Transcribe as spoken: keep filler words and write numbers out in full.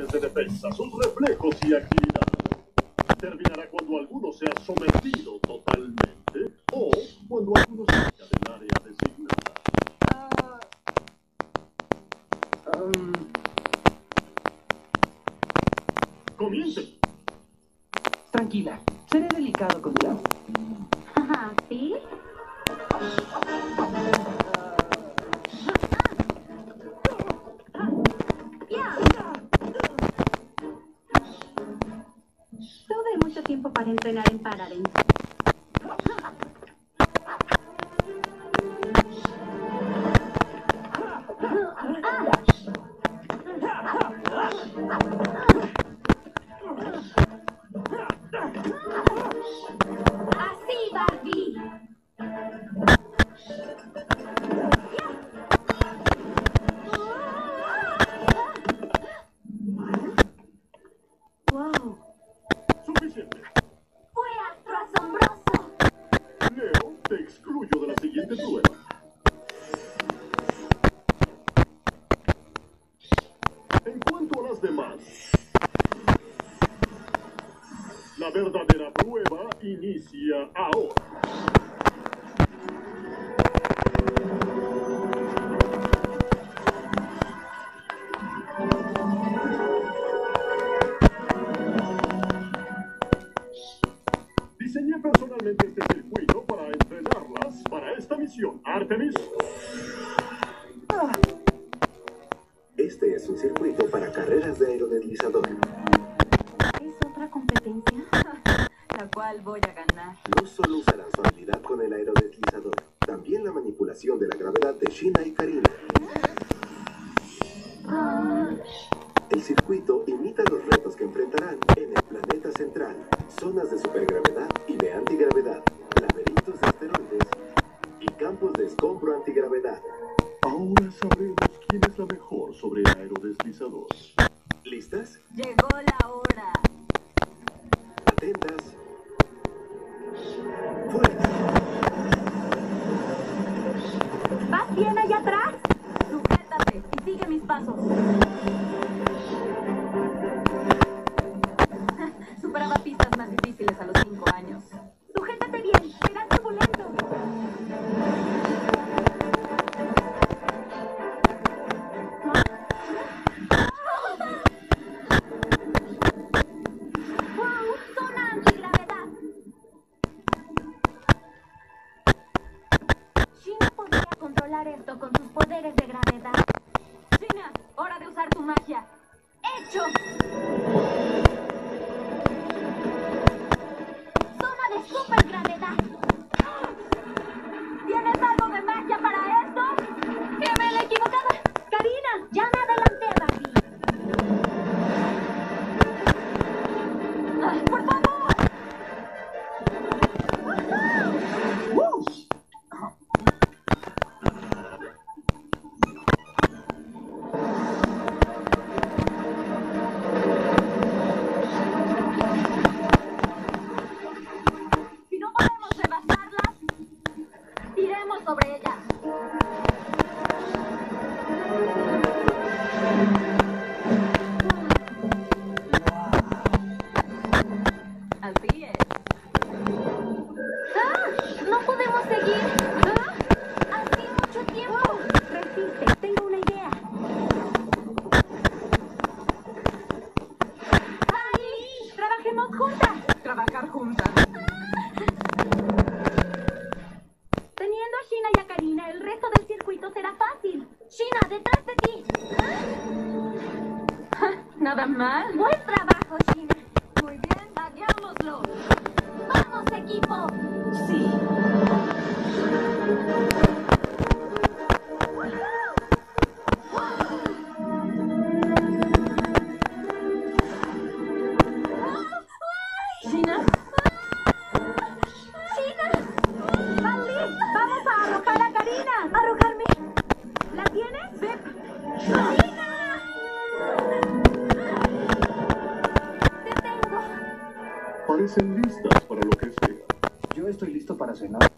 de defensa, sus reflejos y agilidad. Terminará cuando alguno sea sometido totalmente o cuando alguno salga del área designada. Uh, um... ¡Comiencen! Tranquila, seré delicado contigo. ¿Sí? Tuve mucho tiempo para entrenar en Paradise. Así, Barbie. Wow. Suficiente. Fue astro asombroso. Leo, te excluyo de la siguiente prueba. En cuanto a las demás, la verdadera prueba inicia ahora. Diseñé personalmente este circuito para entrenarlas para esta misión. Artemis. Este es un circuito para carreras de aerodeslizador. ¿Es otra competencia? La cual voy a ganar. No solo usarán su habilidad con el aerodeslizador, también la manipulación de la gravedad de Sheena y Karina. El circuito imita los retos que enfrentarán en el planeta central, zonas de supergravedad y de antigravedad, laberintos de asteroides y campos de escombro antigravedad. Ahora sabremos quién es la mejor sobre el aerodeslizador. ¿Listas? Llegó la hora. Atentas. ¡Fuera! ¿Vas bien allá atrás? Sujétate y sigue mis pasos. Superaba pistas más difíciles a los cinco años. Sujétate bien, serás turbulento. ¡Wow! ¡Zona antigravedad! Sheena podría controlar esto con sus poderes de gravedad. Sheena, hora de usar tu magia. ¡Hecho! ¡Zona de supergravedad! ¿Tienes algo de magia para esto? ¡Que me la equivocada! ¡Karina! ¡Ya me adelanté, Barbie! ¡Ay, por favor! Si no podemos rebasarlas, iremos sobre ellas. Así es. ¡Ah! ¡No podemos seguir! ¿Ah? ¡Así mucho tiempo! Resiste, tengo una idea. ¡Ahí! ¡Trabajemos juntas! Trabajar juntas. Teniendo a Sheena y a Karina, el resto del circuito será fácil. Sheena, detrás de ti. Nada mal. Buen trabajo, Sheena. Muy bien, hagámoslo. ¡Vamos, equipo! Sí. Sheena, ¡Sheena! ¡Barbie! ¡Vamos a arrojar a Karina! ¿Arrojarme? ¿La tienes? sí. ¡Sheena! ¡Te tengo! Parecen listas para lo que sea. Yo estoy listo para cenar.